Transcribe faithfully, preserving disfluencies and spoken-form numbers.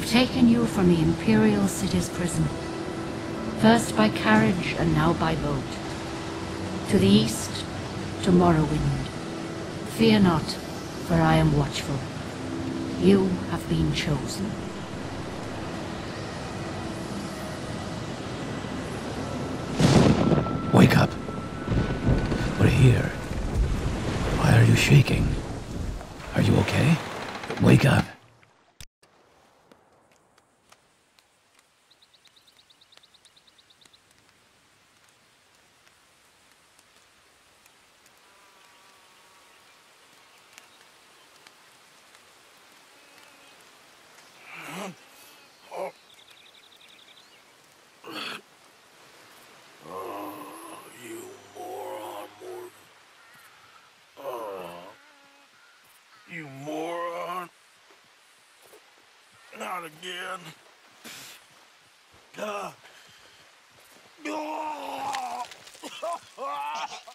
I've taken you from the Imperial City's prison, first by carriage and now by boat. To the east, to Morrowind. Fear not, for I am watchful. You have been chosen. Wake up. We're here. Why are you shaking? Are you okay? Wake up. You moron. Not again. Uh.